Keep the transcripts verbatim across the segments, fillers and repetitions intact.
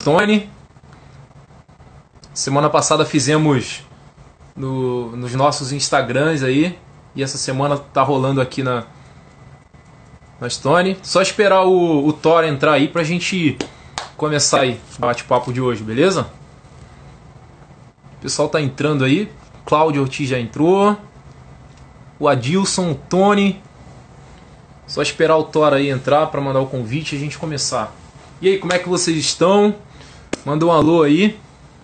Stone. Semana passada fizemos no, nos nossos Instagrams aí. E essa semana tá rolando aqui na, na Stone. Só esperar o, o Thor entrar aí pra gente começar aí o bate-papo de hoje, beleza? O pessoal tá entrando aí. Cláudio Ortiz já entrou. O Adilson, o Tony. Só esperar o Thor aí entrar pra mandar o convite e a gente começar. E aí, como é que vocês estão? Manda um alô aí.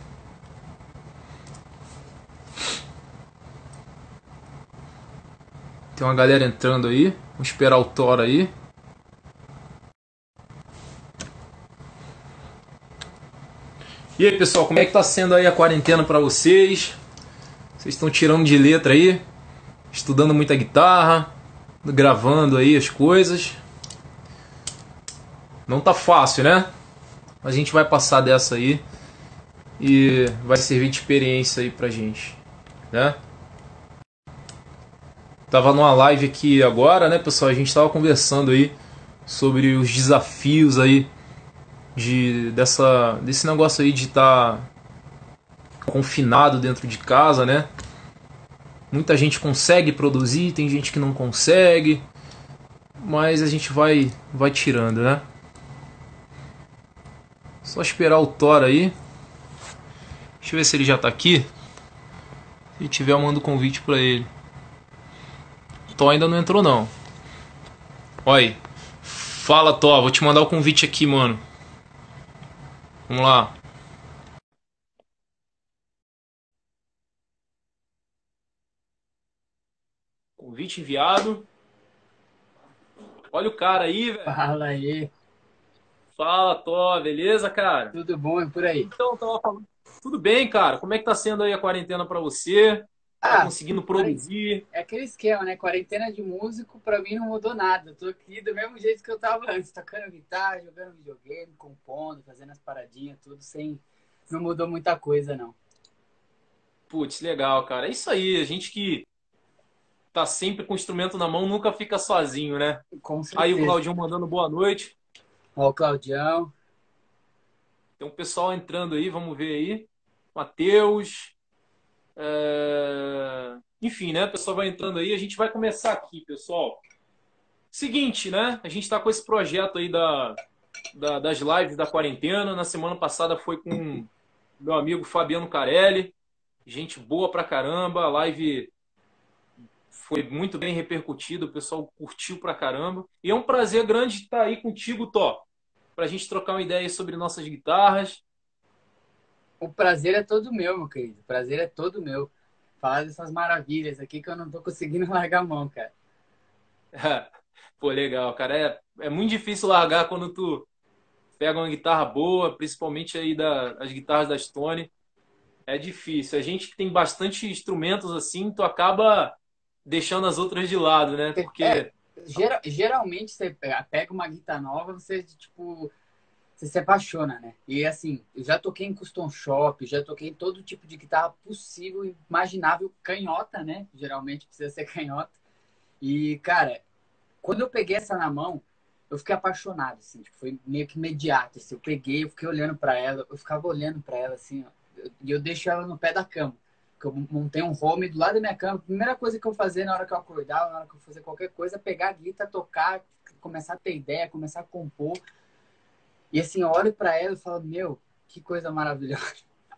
Tem uma galera entrando aí. Vamos esperar o Thor aí. E aí, pessoal, como é que tá sendo aí a quarentena pra vocês? Vocês estão tirando de letra aí? Estudando muita guitarra? Gravando aí as coisas? Não tá fácil, né? Mas a gente vai passar dessa aí. E vai servir de experiência aí pra gente, né? Tava numa live aqui agora, né, pessoal? A gente tava conversando aí sobre os desafios aí de dessa desse negócio aí de estar tá confinado dentro de casa, né? Muita gente consegue produzir, tem gente que não consegue, mas a gente vai vai tirando, né? Só esperar o Thor aí. Deixa eu ver se ele já tá aqui. Se tiver, eu mando o convite pra ele. O Thor ainda não entrou, não. Olha aí. Fala, Thor. Vou te mandar o convite aqui, mano. Vamos lá. Convite enviado. Olha o cara aí, velho. Fala aí, Fala, Thor. Beleza, cara? tudo bom e por aí? Então, tava falando. Tudo bem, cara? Como é que tá sendo aí a quarentena pra você? Tá Ah, conseguindo quaren- produzir? é aquele esquema, né? Quarentena de músico, pra mim não mudou nada. Eu tô aqui do mesmo jeito que eu tava antes, tocando guitarra, jogando videogame, compondo, fazendo as paradinhas, tudo sem. Não mudou muita coisa, não. Putz, legal, cara. É isso aí. A gente que tá sempre com o instrumento na mão nunca fica sozinho, né? Com Aí o certeza. Claudinho mandando boa noite. Ó, o Claudião. Tem um pessoal entrando aí, vamos ver aí. Matheus. é, Enfim, né? O pessoal vai entrando aí. A gente vai começar aqui, pessoal. Seguinte, né? A gente está com esse projeto aí da, da- das lives da quarentena. Na semana passada foi com meu amigo Fabiano Carelli. Gente boa pra caramba. A live foi muito bem repercutida. O pessoal curtiu pra caramba. E é um prazer grande estar aí contigo, Tó. Pra gente trocar uma ideia sobre nossas guitarras. O prazer é todo meu, meu querido. O prazer é todo meu. Falar dessas maravilhas aqui que eu não tô conseguindo largar a mão, cara. Pô, legal, cara. É, é muito difícil largar quando tu pega uma guitarra boa, principalmente aí da, as guitarras da Stone. É difícil. A gente que tem bastante instrumentos assim, tu acaba deixando as outras de lado, né? É, Porque, gera- geralmente você pega uma guitarra nova, você, tipo, você se apaixona, né? E assim, eu já toquei em custom shop, já toquei em todo tipo de guitarra possível e imaginável, canhota, né? Geralmente precisa ser canhota. E, cara, quando eu peguei essa na mão, eu fiquei apaixonado, assim, tipo, foi meio que imediato, assim, eu peguei, eu fiquei olhando pra ela, eu ficava olhando pra ela, assim, ó, e eu deixo ela no pé da cama, que eu montei um home do lado da minha cama, a primeira coisa que eu fazia na hora que eu acordava, na hora que eu fazia qualquer coisa, é pegar a guitarra, tocar, começar a ter ideia, começar a compor, e assim, eu olho pra ela e falo, meu, que coisa maravilhosa.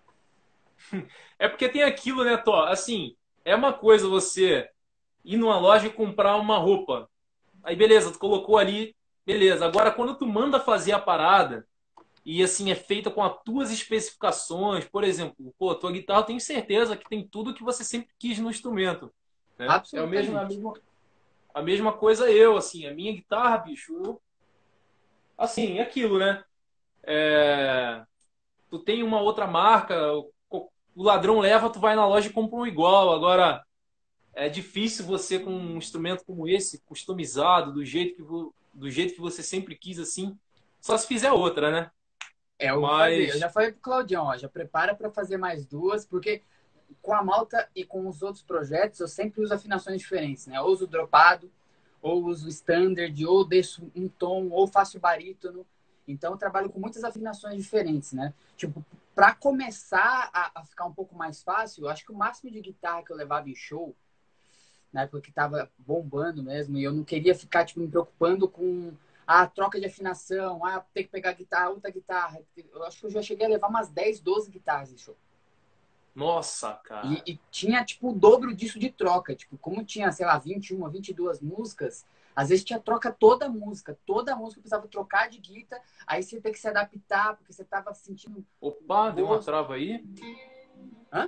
é porque tem aquilo, né, Tó? Assim, é uma coisa você ir numa loja e comprar uma roupa. Aí beleza, tu colocou ali, beleza. Agora quando tu manda fazer a parada e assim é feita com as tuas especificações, por exemplo, pô, tua guitarra eu tenho certeza que tem tudo que você sempre quis no instrumento, né? É o mesmo, a Absolutamente. mesma, a mesma coisa eu, assim, a minha guitarra, bicho, eu, assim, é aquilo, né? É, tu tem uma outra marca, o, o ladrão leva, tu vai na loja e compra um igual. Agora, é difícil você com um instrumento como esse, customizado, do jeito que, vo, do jeito que você sempre quis, assim, só se fizer outra, né? É, eu vou fazer. Eu Mas, já falei pro Claudião, ó, já prepara para fazer mais duas, porque com a Malta e com os outros projetos, eu sempre uso afinações diferentes, né? Eu uso dropado, ou uso standard, ou deixo um tom, ou faço barítono. Então eu trabalho com muitas afinações diferentes, né? Tipo, para começar a, a ficar um pouco mais fácil, eu acho que o máximo de guitarra que eu levava em show, na época que tava bombando mesmo, e eu não queria ficar, tipo, me preocupando com a troca de afinação, ah, ter que pegar guitarra, outra guitarra. Eu acho que eu já cheguei a levar umas dez, doze guitarras em show. Nossa, E, cara. e tinha, tipo, o dobro disso de troca. Tipo, como tinha, sei lá, vinte e uma, vinte e duas músicas, às vezes tinha troca toda a música. Toda a música precisava trocar de guitarra, aí você tem que se adaptar, porque você tava sentindo Opa, deu uma gosto. trava aí. Hã?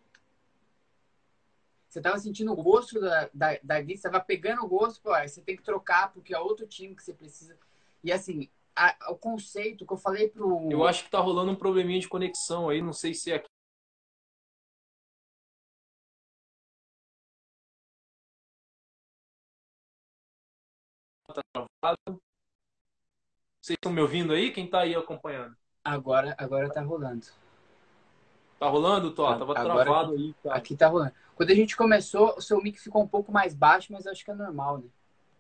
Você tava sentindo o gosto da, da, da guitarra, você tava pegando o gosto, pô, aí você tem que trocar, porque é outro time que você precisa. E assim, a, o conceito que eu falei Eu pro. acho que tá rolando um probleminha de conexão aí, não sei se é aqui tá travado. Vocês estão me ouvindo aí? Quem tá aí acompanhando? Agora, agora tá rolando. Tá rolando, Tó? A- Tava Agora travado aí, cara. aqui tá rolando. Quando a gente começou, o seu mic ficou um pouco mais baixo, mas acho que é normal, né?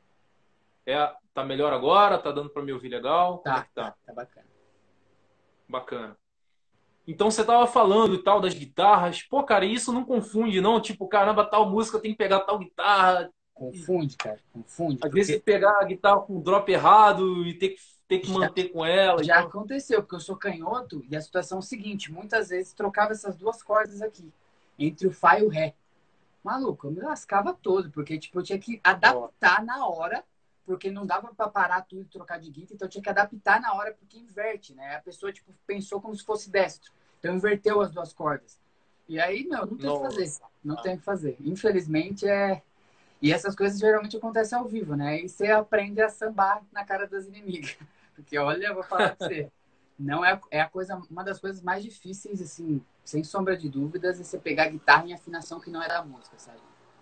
É, tá melhor agora? Tá dando pra me ouvir legal? Como é Tá, que tá, tá? tá bacana. Bacana. Então você tava falando e tal das guitarras. Pô, cara, isso não confunde, não? Tipo, caramba, tal música tem que pegar tal guitarra. Confunde, cara, confunde, Às vezes porque pegar a guitarra com o drop errado e ter que, ter que já, manter com ela. já Então, aconteceu, porque eu sou canhoto e a situação é o seguinte, muitas vezes trocava essas duas cordas aqui, entre o Fá e o Ré. Maluco, eu me lascava todo, porque tipo, eu tinha que ó, adaptar na hora, porque não dava pra parar tudo e trocar de guitarra, então eu tinha que adaptar na hora, porque inverte, né? A pessoa tipo, pensou como se fosse destro, então inverteu as duas cordas. E aí, meu, não tem o que fazer, nossa, não cara. tem o que fazer. Infelizmente, é. E essas coisas geralmente acontecem ao vivo, né? E você aprende a sambar na cara das inimigas. Porque, olha, eu vou falar pra você, não é, é a coisa, uma das coisas mais difíceis, assim, sem sombra de dúvidas, é você pegar guitarra em afinação que não é da música, sabe?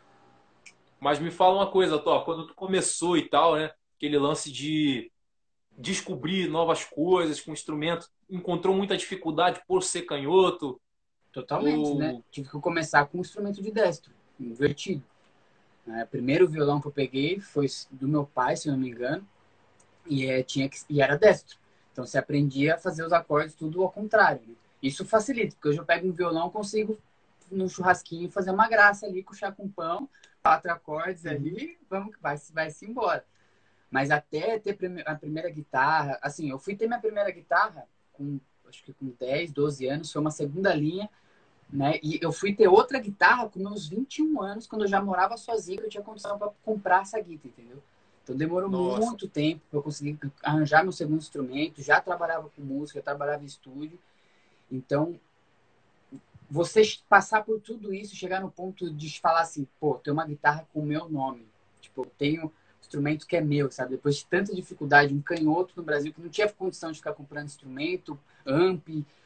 Mas me fala uma coisa, Tó, quando tu começou e tal, né? Aquele lance de descobrir novas coisas com o instrumento, encontrou muita dificuldade por ser canhoto, Totalmente, né? ou Tive que começar com um instrumento de destro, invertido. Né? O primeiro violão que eu peguei foi do meu pai, se não me engano, e, é, tinha que, e era destro. Então você aprendia a fazer os acordes tudo ao contrário. Né? Isso facilita, porque hoje eu pego um violão, consigo no churrasquinho fazer uma graça ali com chá com pão, quatro acordes uhum. ali, vamos, vai, vai se embora. Mas até ter a primeira guitarra, assim, eu fui ter minha primeira guitarra com, acho que com dez, doze anos, foi uma segunda linha, né? E eu fui ter outra guitarra com meus vinte e um anos, quando eu já morava sozinho, que eu tinha condição para comprar essa guitarra, entendeu? Então demorou Nossa, muito tempo para eu conseguir arranjar meu segundo instrumento, já trabalhava com música, trabalhava em estúdio. Então, você passar por tudo isso, chegar no ponto de falar assim, pô, tem uma guitarra com o meu nome. Tipo, eu tenho um instrumento que é meu, sabe? Depois de tanta dificuldade, um canhoto no Brasil que não tinha condição de ficar comprando instrumento, amp,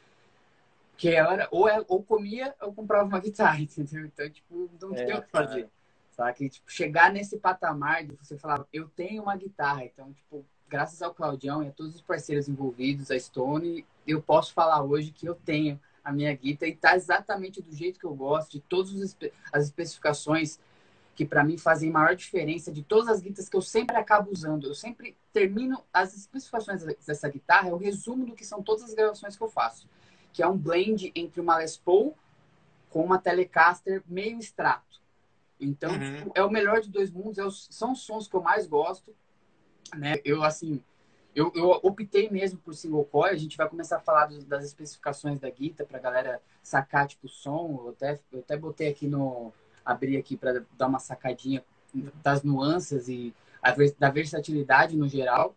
que era ou, é, ou comia ou comprava uma guitarra, entendeu? Então, tipo, não tem o é, que fazer. cara. Sabe? Tipo, chegar nesse patamar de você falar, eu tenho uma guitarra. Então, tipo, graças ao Claudião e a todos os parceiros envolvidos, a Stone, eu posso falar hoje que eu tenho a minha guitarra e tá exatamente do jeito que eu gosto, de todas as especificações que para mim fazem maior diferença de todas as guitarras que eu sempre acabo usando. Eu sempre termino as especificações dessa guitarra, é o resumo do que são todas as gravações que eu faço, que é um blend entre uma Les Paul com uma Telecaster meio extrato. Então, Uhum. tipo, é o melhor de dois mundos, é os, são os sons que eu mais gosto, né? Eu, assim, eu, eu optei mesmo por single coil, a gente vai começar a falar dos, das especificações da guitarra pra galera sacar, tipo, o som, eu até, eu até botei aqui no... abri aqui para dar uma sacadinha das nuances e a, da versatilidade no geral.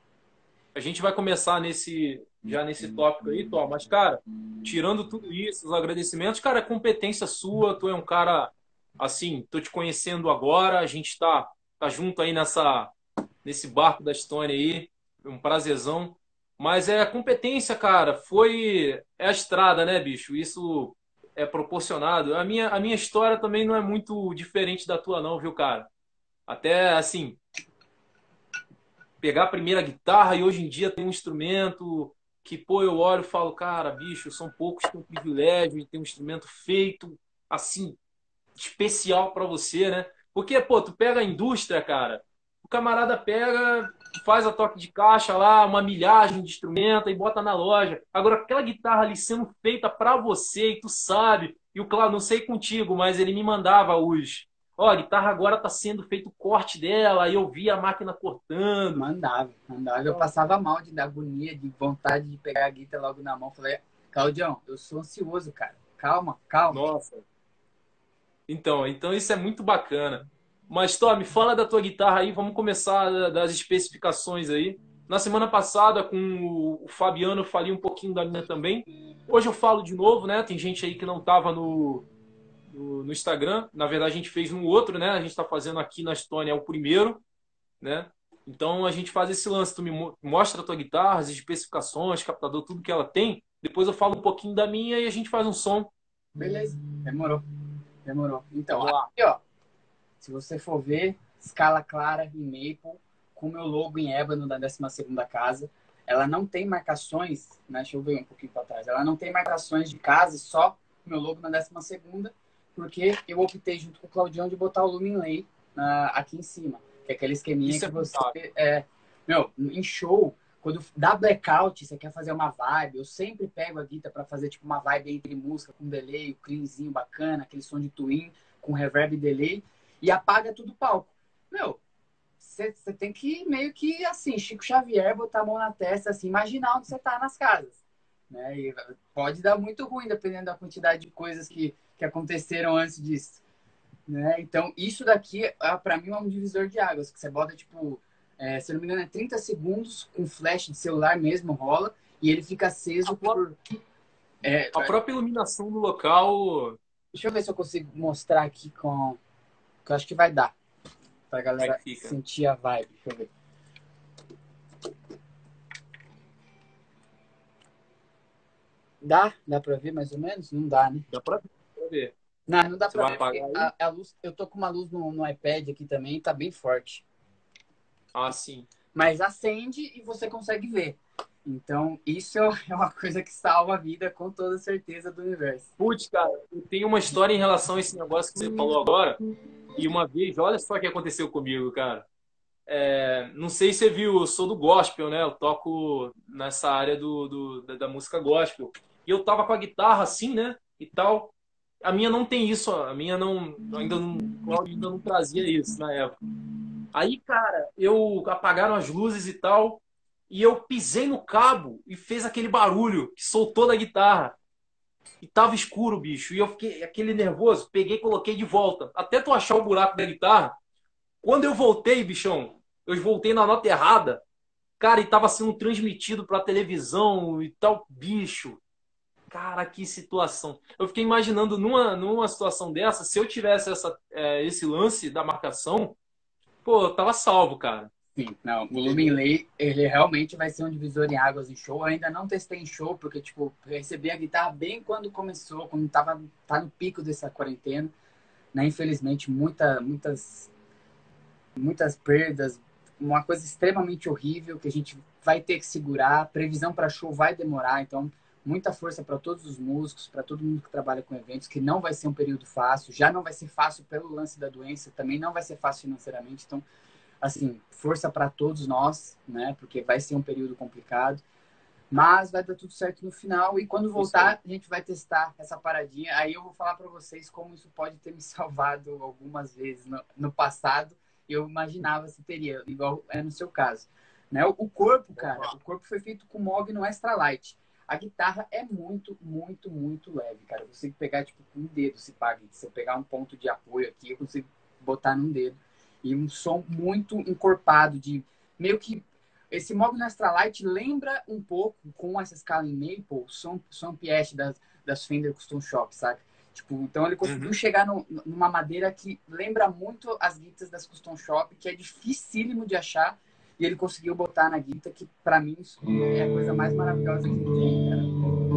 A gente vai começar nesse já nesse tópico aí, Tó, mas, cara, tirando tudo isso, os agradecimentos, cara, é competência sua, tu é um cara, assim, tô te conhecendo agora, a gente tá, tá junto aí nessa, nesse barco da Stone aí, é um prazerzão, mas é a competência, cara, foi, é a estrada, né, bicho, isso é proporcionado. A minha, a minha história também não é muito diferente da tua não, viu, cara? Até, assim, pegar a primeira guitarra e hoje em dia tem um instrumento que, pô, eu olho e falo, cara, bicho, são poucos que têm o privilégio de ter um instrumento feito assim, especial para você, né? Porque, pô, tu pega a indústria, cara, o camarada pega, faz a toque de caixa lá, uma milhagem de instrumento e bota na loja. Agora, aquela guitarra ali sendo feita para você, e tu sabe, e o claro, não sei contigo, mas ele me mandava os. Ó, a guitarra agora tá sendo feito o corte dela, aí eu vi a máquina cortando. Mandava, mandava. Eu passava mal de agonia, de vontade de pegar a guitarra logo na mão. Falei, Claudião, eu sou ansioso, cara. Calma, calma. Nossa. Então, então isso é muito bacana. Mas, Tom, fala da tua guitarra aí, vamos começar das especificações aí. Na semana passada, com o Fabiano, eu falei um pouquinho da minha também. Hoje eu falo de novo, né? Tem gente aí que não estava no, no, no Instagram. Na verdade, a gente fez um outro, né? A gente está fazendo aqui na Estônia, é o primeiro, né? Então a gente faz esse lance. Tu me mostra a tua guitarra, as especificações, captador, tudo que ela tem. Depois eu falo um pouquinho da minha e a gente faz um som. Beleza, demorou. Demorou. Então, aqui, ó. Se você for ver, escala clara em maple, com o meu logo em ébano da décima segunda casa. Ela não tem marcações, né? Deixa eu ver um pouquinho para trás. Ela não tem marcações de casa, só o meu logo na décima segunda, porque eu optei junto com o Claudião de botar o Lumen Lay uh, aqui em cima. Que é aquele esqueminha Isso que é você... É, meu, em show, quando dá blackout, você quer fazer uma vibe, eu sempre pego a guitarra para fazer tipo uma vibe entre música, com delay, o cleanzinho bacana, aquele som de twin, com reverb e delay, e apaga tudo o palco. Meu, você tem que meio que assim, Chico Xavier, botar a mão na testa, assim, imaginar onde você tá nas casas. Né? E pode dar muito ruim, dependendo da quantidade de coisas que, que aconteceram antes disso. Né? Então, isso daqui, para mim, é um divisor de águas, que você bota, tipo, é, se eu não me engano, é trinta segundos com flash de celular mesmo, rola, e ele fica aceso a por... É, a própria iluminação do local... Deixa eu ver se eu consigo mostrar aqui com... que eu acho que vai dar. Pra galera sentir a vibe. Deixa eu ver. Dá? Dá pra ver mais ou menos? Não dá, né? Dá pra ver. Não, não dá Você pra ver. Porque a, a luz, eu tô com uma luz no, no iPad aqui também, tá bem forte. Ah, sim. Mas acende e você consegue ver. Então, isso é uma coisa que salva a vida com toda certeza do universo. Putz, cara, eu tenho uma história em relação a esse negócio que você falou agora. E uma vez, olha só o que aconteceu comigo, cara. É, não sei se você viu, eu sou do gospel, né? Eu toco nessa área do, do da, da música gospel. E eu tava com a guitarra assim, né? E tal. A minha não tem isso, a minha não ainda não, ainda não trazia isso na época. Aí, cara, eu apagaram as luzes e tal, e eu pisei no cabo e fez aquele barulho que soltou da guitarra. E tava escuro, bicho. E eu fiquei aquele nervoso, peguei e coloquei de volta. Até tu achar o buraco da guitarra. Quando eu voltei, bichão, eu voltei na nota errada. Cara, e tava sendo transmitido pra televisão e tal, bicho. Cara, que situação. Eu fiquei imaginando numa, numa situação dessa, se eu tivesse essa, é, esse lance da marcação, pô, eu tava salvo, cara. Sim, não, o Lumen Lay, ele realmente vai ser um divisor em águas em show. Eu ainda não testei em show, porque, tipo, eu recebi a guitarra bem quando começou, quando tava tá no pico dessa quarentena, né? Infelizmente, muita, muitas, muitas perdas, uma coisa extremamente horrível que a gente vai ter que segurar. A previsão para show vai demorar, então muita força para todos os músicos, para todo mundo que trabalha com eventos, que não vai ser um período fácil, já não vai ser fácil pelo lance da doença, também não vai ser fácil financeiramente, então assim, força para todos nós, né? Porque vai ser um período complicado, mas vai dar tudo certo no final. E quando voltar, a gente vai testar essa paradinha. Aí eu vou falar para vocês como isso pode ter me salvado algumas vezes no, no passado. Eu imaginava se teria, igual é no seu caso, né? O, o corpo, cara, o corpo foi feito com Moog no Extra Light. A guitarra é muito, muito, muito leve, cara. Eu consigo pegar tipo com um dedo, se paga. Se eu pegar um ponto de apoio aqui, eu consigo botar num dedo. E um som muito encorpado, de meio que... Esse Moog Extra Light lembra um pouco, com essa escala em Maple, som, som Pieste das, das Fender Custom Shop, sabe? Tipo, então ele conseguiu uhum. chegar no, numa madeira que lembra muito as guitas das Custom Shop, que é dificílimo de achar, e ele conseguiu botar na guita, que pra mim é a coisa mais maravilhosa que tem, cara.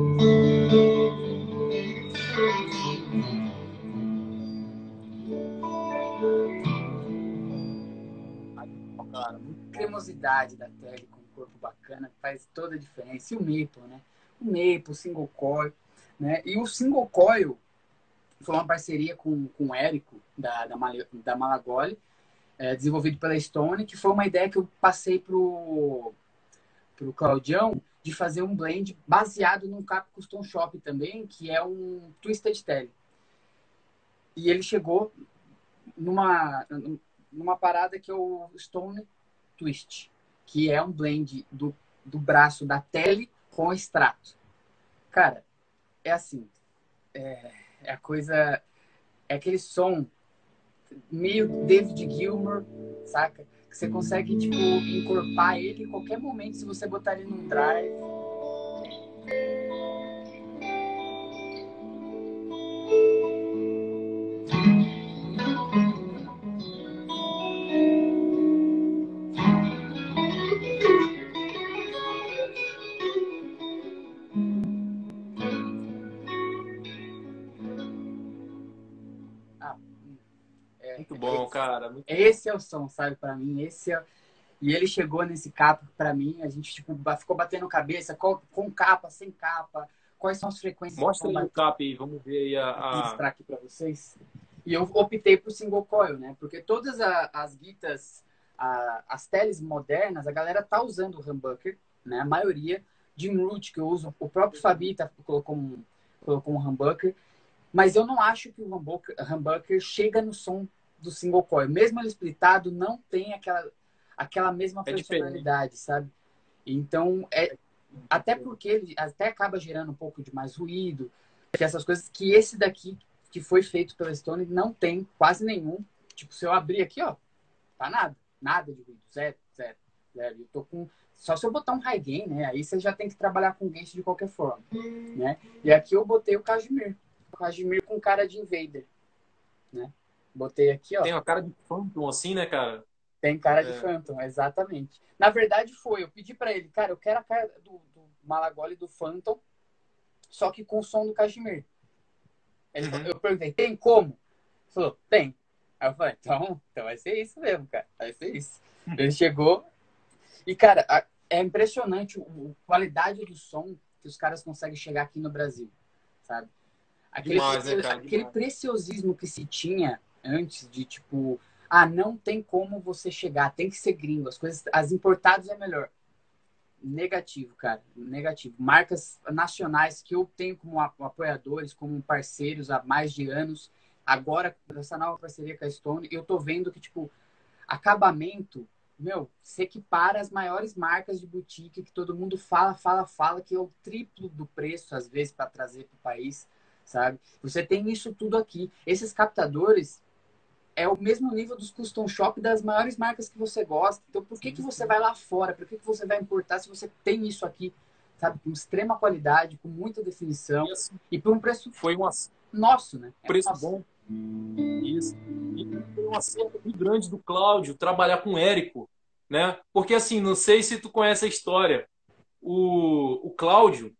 Cara, muita cremosidade da tele com um corpo bacana faz toda a diferença. E o Maple, né? O Maple, o Single Coil, né? E o Single Coil foi uma parceria com, com o Érico, da, da, da Malagoli, é, desenvolvido pela Stone, que foi uma ideia que eu passei pro, pro Claudião de fazer um blend baseado num Cap Custom Shop também, que é um Twisted Tele. E ele chegou numa, numa parada que é o Stone Twist, que é um blend do, do braço da Tele com extrato. Cara, é assim, é, é a coisa, é aquele som meio David Gilmour, saca? Que você consegue, tipo, encorpar ele em qualquer momento se você botar ele num drive. Ah, é, Muito bom, esse, cara. Muito... esse é o som, sabe? Pra mim, esse é... E ele chegou nesse capa pra mim, a gente tipo, ficou batendo cabeça com, com capa, sem capa, quais são as frequências que Mostra vão aí o bater. cap aí, vamos ver aí a... Vou a... mostrar aqui pra vocês. E eu optei por single coil, né? Porque todas a, as guitas, a, as teles modernas, a galera tá usando o humbucker, né? A maioria. Jim Root, que eu uso, o próprio Fabi tá, colocou, um, colocou um humbucker. Mas eu não acho que o humbucker, humbucker chega no som do single coil. Mesmo ele splitado, não tem aquela, aquela mesma É diferente. personalidade, sabe? Então, é, até porque ele até acaba gerando um pouco de mais ruído, que essas coisas que esse daqui, que foi feito pela Stone, não tem quase nenhum. Tipo, se eu abrir aqui, ó, tá nada. Nada de ruído. Zero, zero, zero. Eu tô com... Só se eu botar um high gain, né? Aí você já tem que trabalhar com gain de qualquer forma, né? E aqui eu botei o Cashmere. O Cashmere com cara de Invader, né? Botei aqui, ó. Tem uma cara de Phantom assim, né, cara? Tem cara de É. Phantom, exatamente. Na verdade foi, eu pedi pra ele, cara, eu quero a cara do, do Malagoli do Phantom, só que com o som do Cashmere. Ele falou, Uhum. eu perguntei, tem como? Ele falou, tem. Aí eu falei, então, então vai ser isso mesmo, cara. Vai ser isso. Ele chegou e, cara, a, é impressionante a qualidade do som que os caras conseguem chegar aqui no Brasil, sabe? Aquele, Demais, né, cara? aquele Demais. preciosismo que se tinha antes de, tipo, ah, não tem como você chegar, tem que ser gringo, as coisas, as importadas é melhor. Negativo, cara, negativo. Marcas nacionais que eu tenho como apoiadores, como parceiros há mais de anos, agora, com essa nova parceria com a Stone, eu tô vendo que, tipo, acabamento, meu, se equipara às maiores marcas de boutique que todo mundo fala, fala, fala, que é o triplo do preço, às vezes, para trazer para o país, sabe? Você tem isso tudo aqui. Esses captadores é o mesmo nível dos custom shop das maiores marcas que você gosta. Então, por que, que você vai lá fora? Por que, que você vai importar se você tem isso aqui, sabe? Com extrema qualidade, com muita definição E assim, e por um preço foi um nosso, né? É preço nosso. bom. Isso. E foi um acerto muito grande do Cláudio trabalhar com o Érico, né? Porque assim, não sei se tu conhece a história. O, o Cláudio,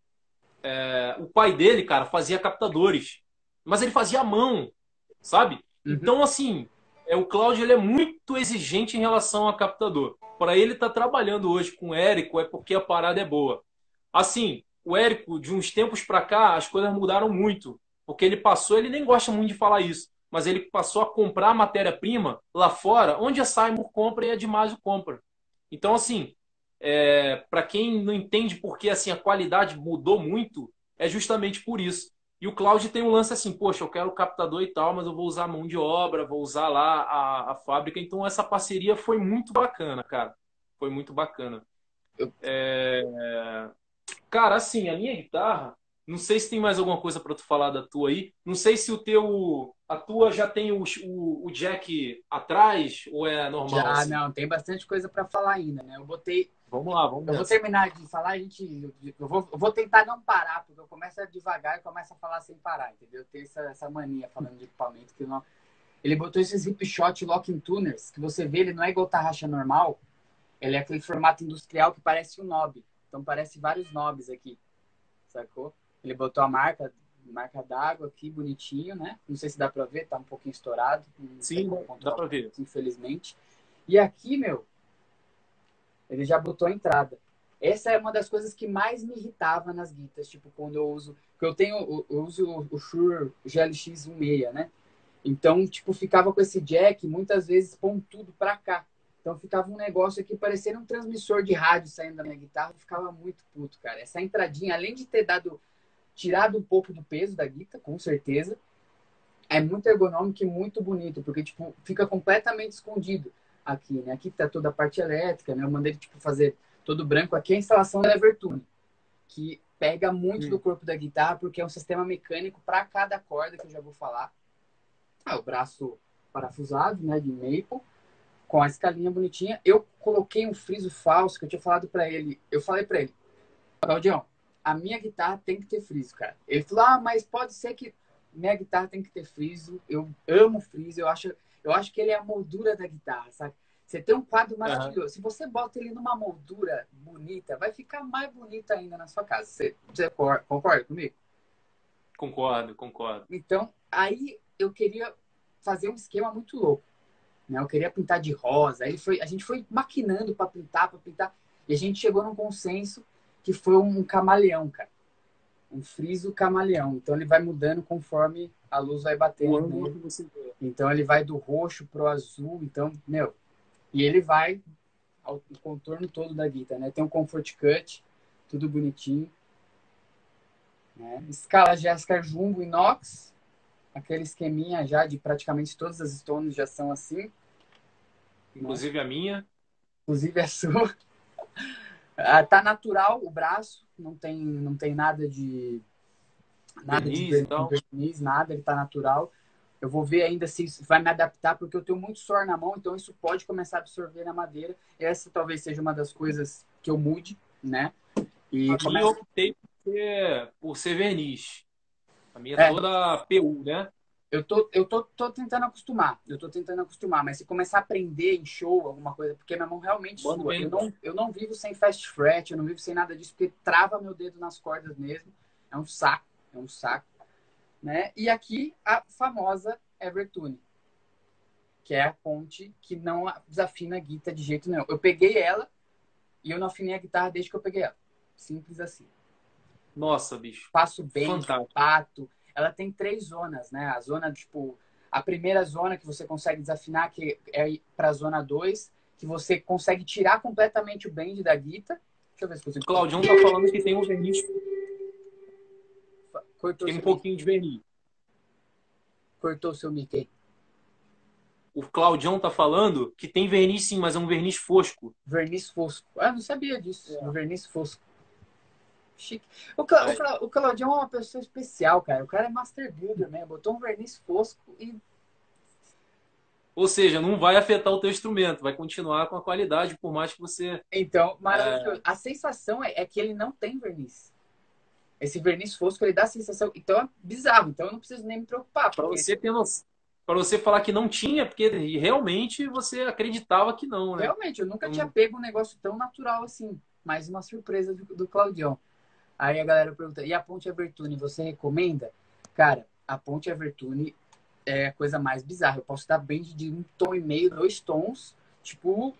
é, o pai dele, cara, fazia captadores, mas ele fazia à mão, sabe? Uhum. Então, assim, é, o Cláudio ele é muito exigente em relação a captador. Para ele estar tá trabalhando hoje com o Érico é porque a parada é boa. Assim, o Érico, de uns tempos para cá, as coisas mudaram muito. Porque ele passou, ele nem gosta muito de falar isso, mas ele passou a comprar matéria-prima lá fora, onde a Seymour compra e a Dimasio compra. Então, assim, é, para quem não entende por que assim, a qualidade mudou muito, é justamente por isso. E o Cloud tem um lance assim, poxa, eu quero o captador e tal, mas eu vou usar a mão de obra, vou usar lá a, a fábrica. Então essa parceria foi muito bacana, cara. Foi muito bacana. Eu, É... Cara, assim, a minha guitarra, não sei se tem mais alguma coisa para tu falar da tua aí. Não sei se o teu, a tua já tem o, o, o jack atrás ou é normal já, assim. não, tem bastante coisa para falar ainda, né? Eu botei Vamos lá, vamos Eu vou nessa. terminar de falar, a gente. Eu vou, eu vou tentar não parar, porque eu começo a devagar e começo a falar sem parar, entendeu? Eu tenho essa, essa mania falando de equipamento que não. Ele botou esses hip shot locking tuners, que você vê, ele não é igual tarraxa normal, ele é aquele formato industrial que parece um knob. Então parece vários knobs aqui, sacou? Ele botou a marca, marca d'água aqui, bonitinho, né? Não sei se dá pra ver, tá um pouquinho estourado, não tem Sim, como dá controlar, para ver. infelizmente. E aqui, meu, ele já botou a entrada. Essa é uma das coisas que mais me irritava nas guitas, tipo, quando eu uso, que eu tenho, eu uso o Shure G L X sessenta, né? Então, tipo, ficava com esse jack, muitas vezes pontudo pra cá. Então ficava um negócio aqui parecendo um transmissor de rádio saindo da minha guitarra, eu ficava muito puto, cara. Essa entradinha, além de ter dado, tirado um pouco do peso da guitarra, com certeza, é muito ergonômico e muito bonito, porque, tipo, fica completamente escondido aqui, né? Aqui tá toda a parte elétrica, né? Eu mandei, tipo, fazer todo branco. Aqui é a instalação da Evertune, que pega muito Hum. do corpo da guitarra, porque é um sistema mecânico para cada corda, que eu já vou falar. Ah, o braço parafusado, né, de maple, com a escalinha bonitinha. Eu coloquei um friso falso, que eu tinha falado para ele. Eu falei para ele, Claudião, a minha guitarra tem que ter friso, cara. Ele falou, ah, mas pode ser que minha guitarra tem que ter friso. Eu amo friso, eu acho, eu acho que ele é a moldura da guitarra, sabe? Você tem um quadro maravilhoso. Uhum. Se você bota ele numa moldura bonita, vai ficar mais bonito ainda na sua casa. Você, você concorda comigo? Concordo, concordo. Então, aí eu queria fazer um esquema muito louco, né? Eu queria pintar de rosa. Aí foi, a gente foi maquinando para pintar, para pintar. E a gente chegou num consenso que foi um camaleão, cara. Um friso camaleão. Então ele vai mudando conforme a luz vai batendo nele. Então ele vai do roxo pro azul. Então, meu... E ele vai ao contorno todo da guitarra, né? Tem um comfort cut, tudo bonitinho. Né? Escala Jéssica Jumbo inox. Aquele esqueminha já de praticamente todas as Stones já são assim. Inclusive né? a minha. Inclusive a sua. Ah, tá natural o braço, não tem, não tem nada de nada verniz, de então. verniz, nada, ele tá natural. Eu vou ver ainda se isso vai me adaptar, porque eu tenho muito suor na mão, então isso pode começar a absorver na madeira. Essa talvez seja uma das coisas que eu mude, né? E a começa... minha eu optei por ser, por ser verniz. A minha é toda P U, né? Eu tô, eu tô, tô tentando acostumar. Eu tô tentando acostumar, mas se começar a aprender em show, alguma coisa, porque minha mão realmente Bom, sua. Eu não, eu não vivo sem fast fret, eu não vivo sem nada disso, porque trava meu dedo nas cordas mesmo. É um saco, é um saco. Né? E aqui a famosa Evertune, que é a ponte que não desafina a guitarra de jeito nenhum. Eu peguei ela e eu não afinei a guitarra desde que eu peguei ela. Simples assim. Nossa, bicho. Faço bem, pato. Ela tem três zonas, né? A zona, tipo, a primeira zona que você consegue desafinar, que é para a zona dois, que você consegue tirar completamente o bend da guitarra. Deixa eu ver se você... O Claudião tá falando que tem um verniz. Cortou tem um pouquinho mic. de verniz. Cortou o seu mic aí. O Claudião tá falando que tem verniz sim, mas é um verniz fosco. Verniz fosco. Ah, não sabia disso. É. Um verniz fosco. Chique. O, Cla o, o Claudião é uma pessoa especial, cara. O cara é master builder mesmo. Botou um verniz fosco e... Ou seja, não vai afetar o teu instrumento. Vai continuar com a qualidade, por mais que você... Então, maravilhoso. É... A sensação é, é que ele não tem verniz. Esse verniz fosco, ele dá a sensação... Então, é bizarro. Então, eu não preciso nem me preocupar. Para porque... você ter noção. Para você falar que não tinha, porque realmente você acreditava que não, né? Realmente, eu nunca então... tinha pego um negócio tão natural assim. Mais uma surpresa do, do Claudião. Aí a galera pergunta, e a ponte Evertune, você recomenda? Cara, a ponte Evertune é a coisa mais bizarra. Eu posso dar bend de um tom e meio, dois tons, tipo...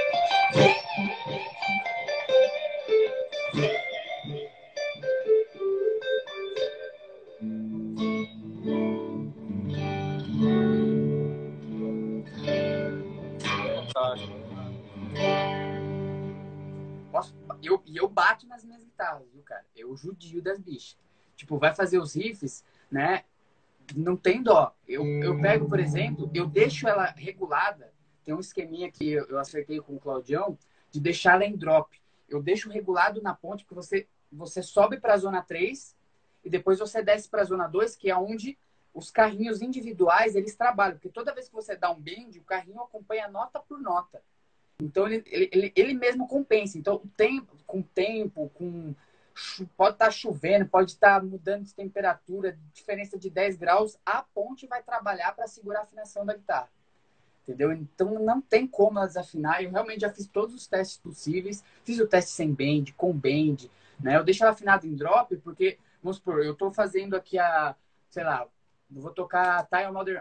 Posso... Eu, e eu bato nas minhas guitarras, viu, cara? Eu judio das bichas. Tipo, vai fazer os riffs, né? Não tem dó. Eu, eu pego, por exemplo, eu deixo ela regulada. Tem um esqueminha que eu, eu acertei com o Claudião de deixar ela em drop. Eu deixo regulado na ponte, porque você, você sobe para a zona três e depois você desce para a zona dois, que é onde os carrinhos individuais eles trabalham. Porque toda vez que você dá um bend, o carrinho acompanha nota por nota. Então, ele, ele, ele mesmo compensa. Então, o tempo, com o tempo, com, pode estar chovendo, pode estar mudando de temperatura, diferença de dez graus, a ponte vai trabalhar para segurar a afinação da guitarra. Entendeu? Então, não tem como ela desafinar. Eu realmente já fiz todos os testes possíveis. Fiz o teste sem bend, com bend. Né? Eu deixo ela afinada em drop, porque, vamos supor, eu estou fazendo aqui a, sei lá, eu vou tocar Tile Modern...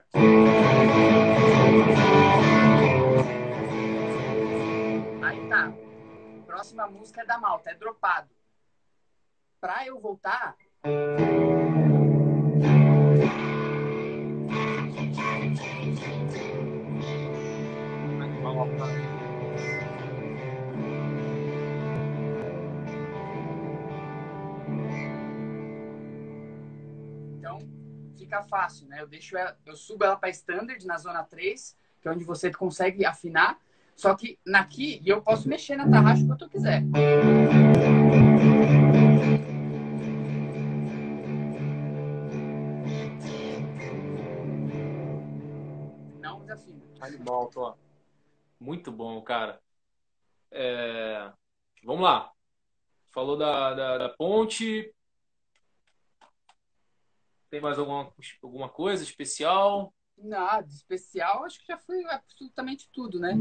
Aí tá. Próxima música é da Malta, é dropado. Pra eu voltar... fica fácil, né? Eu deixo ela, eu subo ela para standard na zona três, que é onde você consegue afinar. Só que naqui, e eu posso mexer na tarraxa quanto eu quiser. Não desafina. Animal, Tó. Muito bom, cara. É, Vamos lá. Falou da, da, da ponte. Tem mais alguma, alguma coisa especial? Nada, especial, acho que já foi absolutamente tudo, né?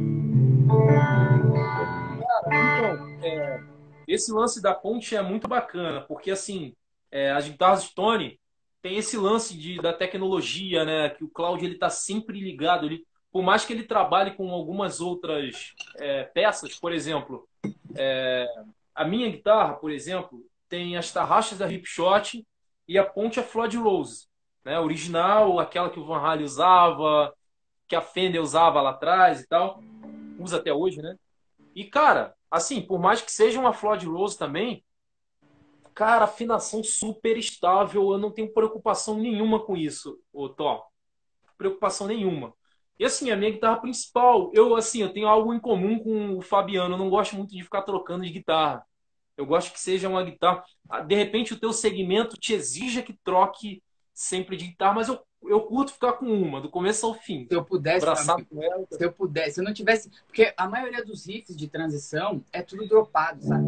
Então, é, esse lance da ponte é muito bacana, porque assim, é, as guitarras Stone tem esse lance de, da tecnologia, né? Que o Claudio ele tá sempre ligado. Ele, por mais que ele trabalhe com algumas outras é, peças, por exemplo, a minha guitarra, por exemplo, tem as tarraxas da Ripshot e a ponte é Floyd Rose, né? Original, aquela que o Van Halen usava, que a Fender usava lá atrás e tal, usa até hoje, né? E cara, assim, por mais que seja uma Floyd Rose também, cara, afinação super estável, eu não tenho preocupação nenhuma com isso, ô Tó. Preocupação nenhuma. E assim, a minha guitarra principal, eu assim, eu tenho algo em comum com o Fabiano, eu não gosto muito de ficar trocando de guitarra. Eu gosto que seja uma guitarra. Ah, de repente o teu segmento te exija que troque sempre de guitarra, mas eu, eu curto ficar com uma, do começo ao fim. Se eu pudesse, meu Abraçado amigo, com ela. se eu pudesse, se eu não tivesse. Porque a maioria dos riffs de transição é tudo dropado, sabe?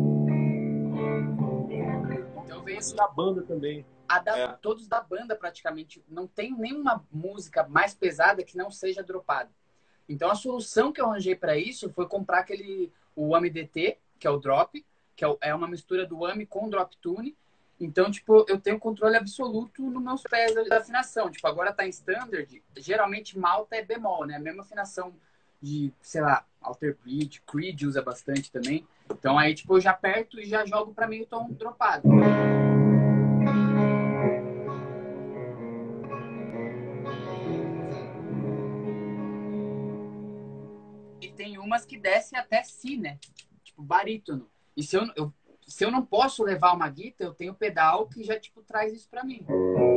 Então eu venho Esse da banda também. a da, É. todos da banda praticamente. Não tem nenhuma música mais pesada que não seja dropada. Então a solução que eu arranjei para isso foi comprar aquele o A M D T, que é o drop, que é, o, é uma mistura do A M com drop tune. Então, tipo, eu tenho controle absoluto nos meus pés da afinação. Tipo, agora tá em standard, geralmente malta é bemol, né? A mesma afinação de, sei lá, Alter Bridge, Creed usa bastante também. Então aí, tipo, eu já aperto e já jogo para meio tom dropado. E tem umas que descem até si, né? Tipo, barítono. E se eu, eu, se eu não posso levar uma guitarra, eu tenho pedal que já, tipo, traz isso pra mim.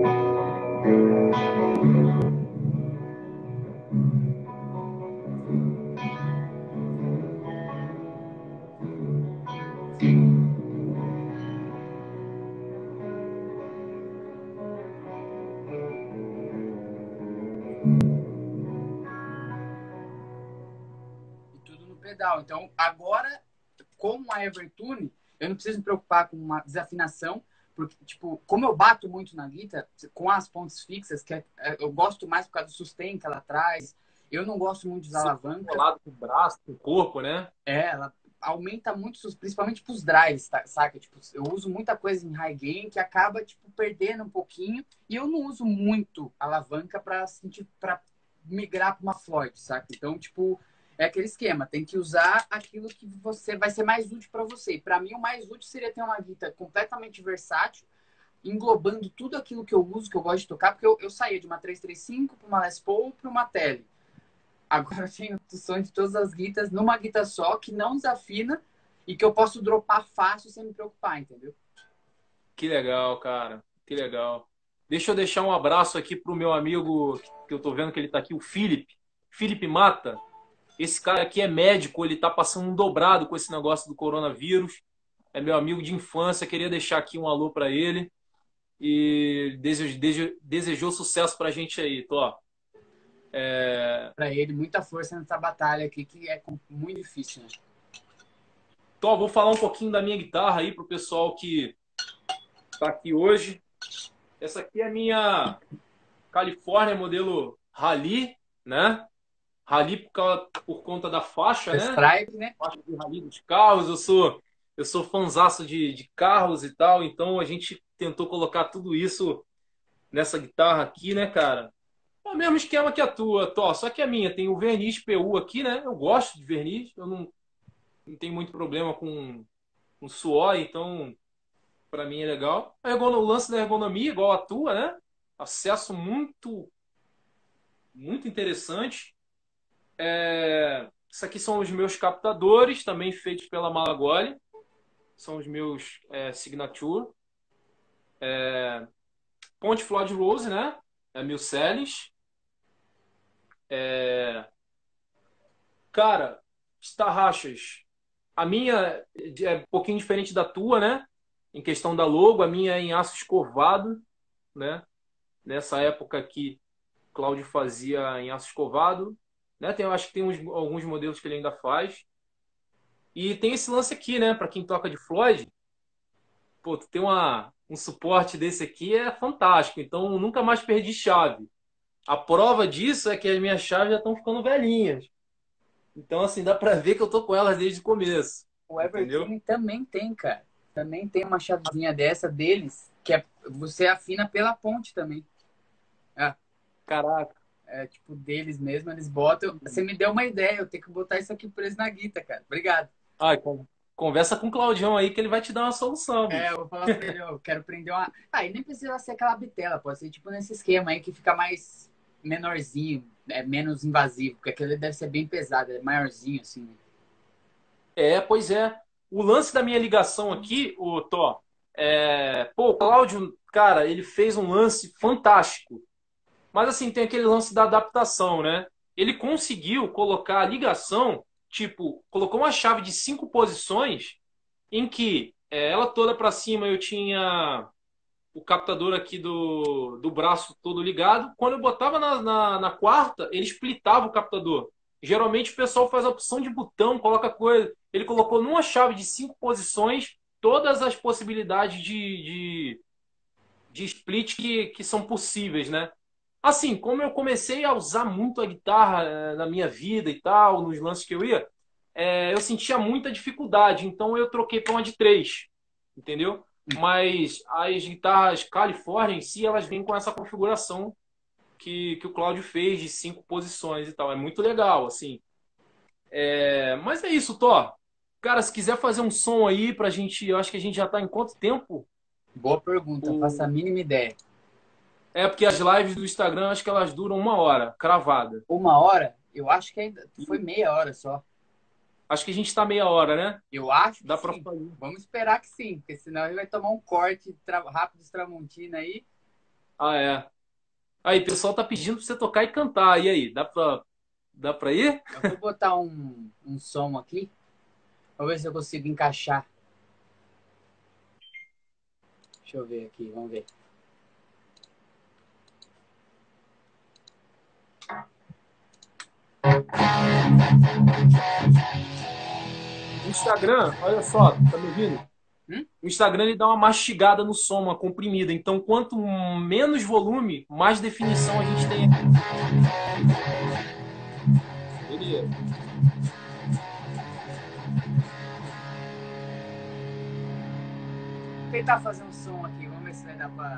E tudo no pedal. Então, agora, com a Evertune, eu não preciso me preocupar com uma desafinação, porque, tipo, como eu bato muito na guitarra, com as pontes fixas, que é, é, eu gosto mais por causa do sustain que ela traz, eu não gosto muito de usar alavanca. Colado com o braço, com o corpo, né? É, ela aumenta muito, principalmente pros drives, tá, saca? Tipo, eu uso muita coisa em high gain que acaba, tipo, perdendo um pouquinho, e eu não uso muito alavanca pra, sentir, pra migrar pra uma Floyd, saca? Então, tipo, é aquele esquema, tem que usar aquilo que você vai ser mais útil para você. Para mim, o mais útil seria ter uma guitarra completamente versátil, englobando tudo aquilo que eu uso, que eu gosto de tocar, porque eu, eu saía de uma três três cinco para uma Les Paul para uma Tele. Agora eu tenho o som de todas as guitarras numa guitarra só, que não desafina e que eu posso dropar fácil sem me preocupar, entendeu? Que legal, cara. Que legal. Deixa eu deixar um abraço aqui pro meu amigo, que eu tô vendo que ele tá aqui, o Felipe. Felipe Mata. Esse cara aqui é médico, ele tá passando um dobrado com esse negócio do coronavírus. É meu amigo de infância, queria deixar aqui um alô para ele. E desejou, desejou, desejou sucesso pra gente aí, Tó. É... Para ele, muita força nessa batalha aqui, que é muito difícil, né? Tó, vou falar um pouquinho da minha guitarra aí pro pessoal que tá aqui hoje. Essa aqui é a minha Califórnia modelo Rally, né? Rally por, causa, por conta da faixa, né? Stripe, né? Faixa de rally dos carros. Eu sou, eu sou fãzaço de, de carros e tal, então a gente tentou colocar tudo isso nessa guitarra aqui, né, cara? É o mesmo esquema que a tua, Tó, só que a minha tem o verniz P U aqui, né? Eu gosto de verniz, eu não, não tenho muito problema com, com suor, então para mim é legal. A ergon- o lance da ergonomia, igual a tua, né? Acesso muito, muito interessante. É... Isso aqui são os meus captadores, também feitos pela Malagoli. São os meus é, Signature. Ponte Floyd Rose, né? É Mil Celis. É... Cara, Starrachas. A minha é um pouquinho diferente da tua, né? Em questão da logo, a minha é em aço escovado, né? Nessa época que Cláudio fazia em aço escovado, né? Tem, eu acho que tem uns, alguns modelos que ele ainda faz. E tem esse lance aqui, né? Para quem toca de Floyd, pô, tu tem uma, um suporte desse aqui é fantástico. Então, nunca mais perdi chave. A prova disso é que as minhas chaves já estão ficando velhinhas. Então, assim, dá pra ver que eu tô com elas desde o começo. O Entendeu? Evergreen também tem, cara. Também tem uma chavezinha dessa deles, que é, você afina pela ponte também. Ah, Caraca. é tipo deles mesmo, eles botam. Você me deu uma ideia, eu tenho que botar isso aqui preso na guita, cara. Obrigado. Ai, con- conversa com o Claudião aí que ele vai te dar uma solução, É, eu bicho. vou falar pra ele, eu quero prender uma. Ah, e nem precisa ser aquela bitela, pode ser tipo nesse esquema aí que fica mais menorzinho, é menos invasivo, porque aquele deve ser bem pesado, é maiorzinho assim, né? É, pois é. O lance da minha ligação aqui, o Thó, é... Pô, o Cláudio, cara, ele fez um lance fantástico. Mas assim, tem aquele lance da adaptação, né? Ele conseguiu colocar a ligação, tipo, colocou uma chave de cinco posições em que é, ela toda para cima eu tinha o captador aqui do, do braço todo ligado. Quando eu botava na, na, na quarta, ele splitava o captador. Geralmente o pessoal faz a opção de botão, coloca coisa. Ele colocou numa chave de cinco posições todas as possibilidades de, de, de split que, que são possíveis, né? Assim, como eu comecei a usar muito a guitarra eh, na minha vida e tal, nos lances que eu ia, eh, eu sentia muita dificuldade, então eu troquei para uma de três, entendeu? Mas as guitarras California em si, elas vêm com essa configuração que, que o Claudio fez de cinco posições e tal. É muito legal, assim. É, mas é isso, Thor. Cara, se quiser fazer um som aí pra gente, eu acho que a gente já tá em quanto tempo? Boa pergunta, faço a O... mínima ideia. É porque as lives do Instagram, acho que elas duram uma hora, cravada. Uma hora? Eu acho que ainda foi meia hora só. Acho que a gente está meia hora, né? Eu acho que Dá para sim. fazer. Vamos esperar que sim, porque senão ele vai tomar um corte tra... rápido de Tramontina aí. Ah, é. Aí, o pessoal tá pedindo para você tocar e cantar. E aí, dá para dá para ir? Eu vou botar um, um som aqui. Vamos ver se eu consigo encaixar. Deixa eu ver aqui, vamos ver. O Instagram, olha só, tá me ouvindo? Hum? O Instagram ele dá uma mastigada no som, uma comprimida. Então, quanto menos volume, mais definição a gente tem aqui. Beleza. Vou tentar fazer um som aqui, vamos ver se vai dar pra.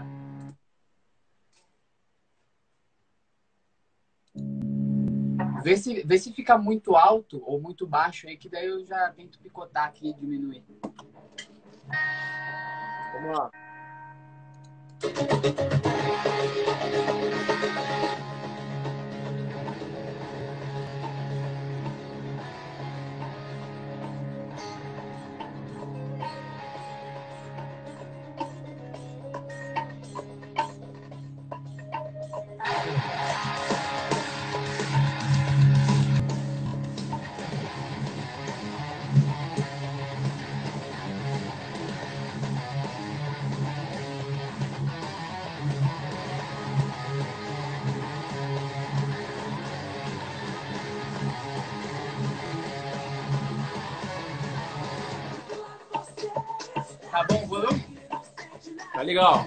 Vê se, vê se fica muito alto ou muito baixo aí, que daí eu já tento picotar aqui e diminuir. Vamos lá. Tá bom o volume? Tá legal.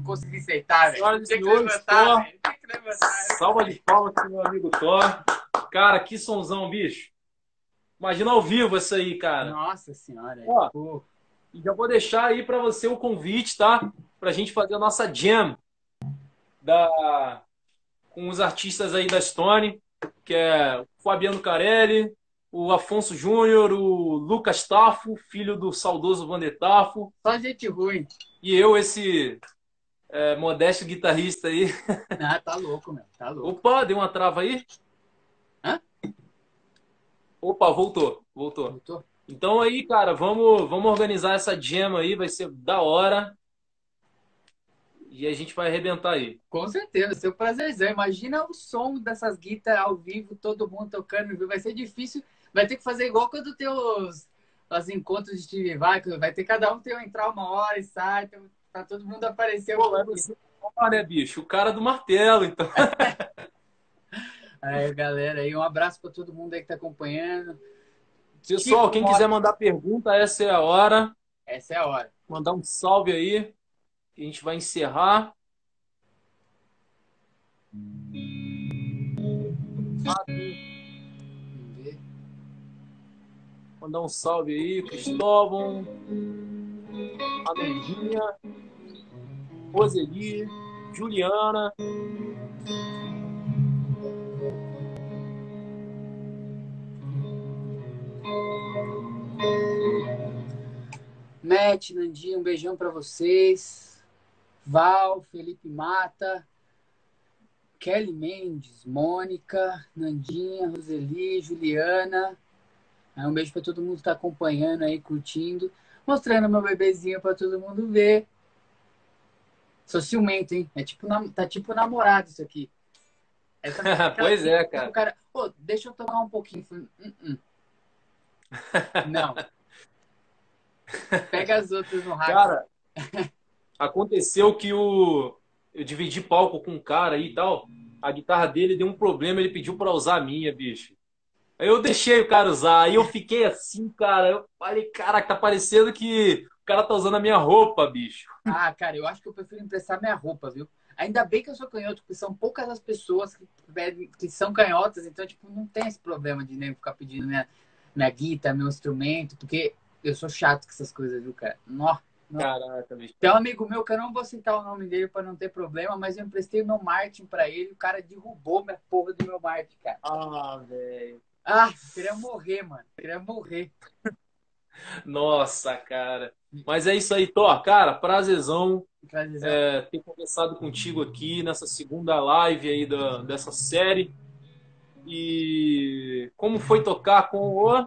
consegui aceitar, velho. Senhoras e Tem que senhores, levantar, Thor. velho. Tem que levantar. Salva de palmas pro meu amigo Thor. Cara, que sonzão, bicho. Imagina ao vivo isso aí, cara. Nossa senhora. Ó, Pô. e já vou deixar aí pra você o convite, tá? Pra gente fazer a nossa jam da... com os artistas aí da Stone, que é o Fabiano Carelli, o Afonso Júnior, o Lucas Tafo, filho do saudoso Vander Tafo, Só gente ruim. e eu, esse é, modesto guitarrista aí. Ah, tá louco, meu. Tá louco. Opa, deu uma trava aí? Hã? Opa, voltou, voltou. Voltou? Então aí, cara, vamos, vamos organizar essa jam aí, vai ser da hora. E a gente vai arrebentar aí. Com certeza, seu prazerzão. Imagina o som dessas guitarras ao vivo, todo mundo tocando. Vai ser difícil. Vai ter que fazer igual quando tem os, os encontros de Steve Vai, que vai ter cada um ter entrar uma hora e sai, então, pra todo mundo aparecer. Pô, vai você, né, bicho? O cara do martelo, então. Aí, galera, aí um abraço para todo mundo aí que tá acompanhando. Pessoal, Tipo, quem quiser mandar pergunta, essa é a hora. Essa é a hora. Mandar um salve aí. Que a gente vai encerrar. Mandar um salve aí, Cristóvão, Amandinha, Roseli, Juliana. Matt, Nandinha, um beijão para vocês. Val, Felipe Mata, Kelly Mendes, Mônica, Nandinha, Roseli, Juliana. Um beijo para todo mundo que tá acompanhando aí, curtindo. Mostrando meu bebezinho para todo mundo ver. Sou ciumento, hein? É tipo, tá tipo namorado isso aqui. Essa, pois é, cara. O cara, pô, deixa eu tomar um pouquinho. Falei, uh -uh. Não. Pega as outras no raio. Cara, aconteceu que o... eu dividi palco com um cara aí e tal. A guitarra dele deu um problema, ele pediu pra usar a minha, bicho. Aí eu deixei o cara usar. Aí eu fiquei assim, cara. Eu falei, caraca, tá parecendo que o cara tá usando a minha roupa, bicho. Ah, cara, eu acho que eu prefiro emprestar minha roupa, viu? Ainda bem que eu sou canhoto, porque são poucas as pessoas que, que são canhotas, então, tipo, não tem esse problema de nem ficar pedindo minha, minha guitarra, meu instrumento, porque eu sou chato com essas coisas, viu, cara? Nó, nó. Caraca, bicho. Tem um amigo meu que eu não vou citar o nome dele pra não ter problema, mas eu emprestei o meu Martin pra ele, o cara derrubou minha porra do meu Martin, cara. Ah, velho. Ah, eu queria morrer, mano. Eu queria morrer. Nossa, cara. Mas é isso aí, Thor. Cara, prazerzão, Prazerzão. é, ter conversado contigo aqui nessa segunda live aí da, dessa série. E como foi tocar com o...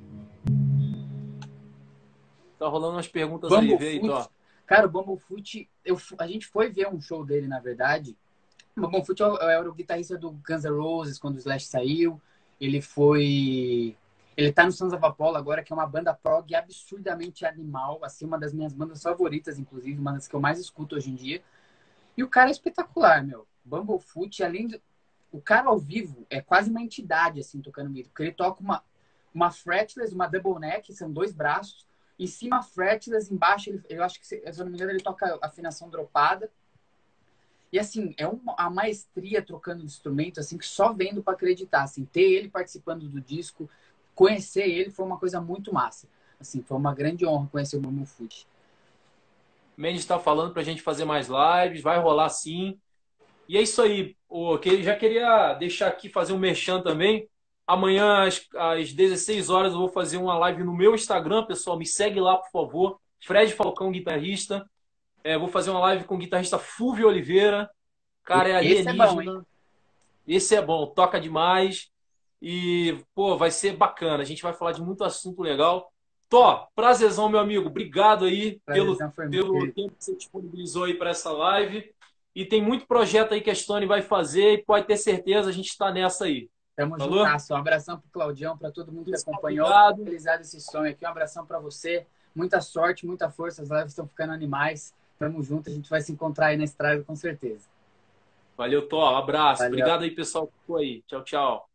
Tá rolando umas perguntas aí, vê aí, Thor. Cara, o Bumblefoot, eu, a gente foi ver um show dele, na verdade. O Bumblefoot era o guitarrista do Guns N' Roses quando o Slash saiu. Ele foi... Ele tá no Sons of Apollo agora, que é uma banda prog absurdamente animal, assim, uma das minhas bandas favoritas, inclusive, uma das que eu mais escuto hoje em dia. E o cara é espetacular, meu. Bumblefoot, além de... O cara ao vivo é quase uma entidade, assim, tocando guitarra, porque ele toca uma, uma fretless, uma double neck, são dois braços, em cima fretless, embaixo, ele, eu acho que, se eu não me engano, ele toca afinação dropada. E, assim, é uma, a maestria trocando de instrumento, assim, que só vendo para acreditar, assim, ter ele participando do disco, conhecer ele foi uma coisa muito massa. Assim, foi uma grande honra conhecer o Bumblefoot. Mendes está falando para a gente fazer mais lives, vai rolar sim. E é isso aí. O que já queria deixar aqui fazer um merchan também. Amanhã às, às dezesseis horas eu vou fazer uma live no meu Instagram, pessoal. Me segue lá, por favor. Fred Falcão, guitarrista. É, vou fazer uma live com o guitarrista Fulvio Oliveira. Cara, é alienígena. Esse é bom, hein? Esse é bom, toca demais. E, pô, vai ser bacana. A gente vai falar de muito assunto legal. Tó, prazerzão, meu amigo. Obrigado aí pelo, pelo tempo que você disponibilizou aí para essa live. E tem muito projeto aí que a Stone vai fazer e pode ter certeza, a gente está nessa aí. Tamo junto. Um abração pro Claudião, para todo mundo que acompanhou. Obrigado. Realizado esse sonho aqui. Um abração para você. Muita sorte, muita força. As lives estão ficando animais. Tamo junto. A gente vai se encontrar aí na estrada com certeza. Valeu, Tó. Um abraço. Valeu. Obrigado aí, pessoal, que ficou aí. Tchau, tchau.